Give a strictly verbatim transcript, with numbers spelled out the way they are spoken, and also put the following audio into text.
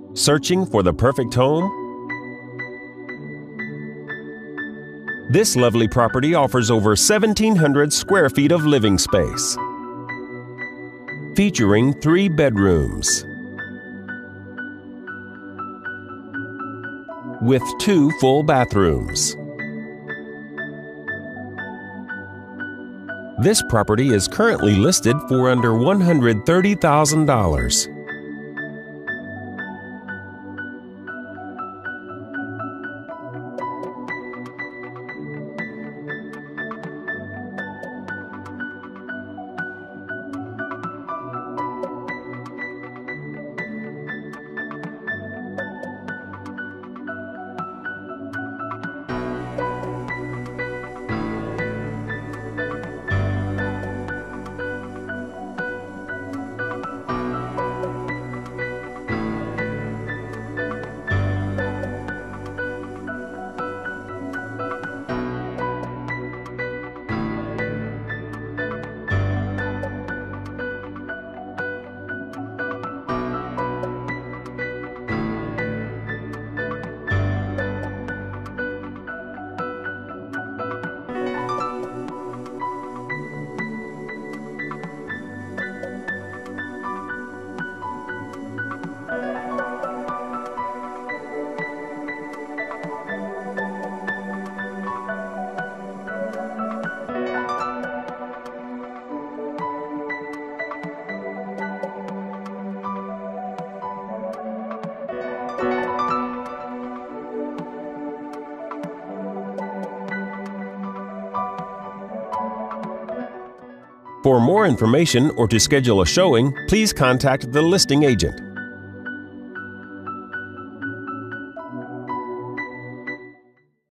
Searching for the perfect home? This lovely property offers over seventeen hundred square feet of living space, featuring three bedrooms with two full bathrooms. This property is currently listed for under one hundred thirty thousand dollars. For more information or to schedule a showing, please contact the listing agent.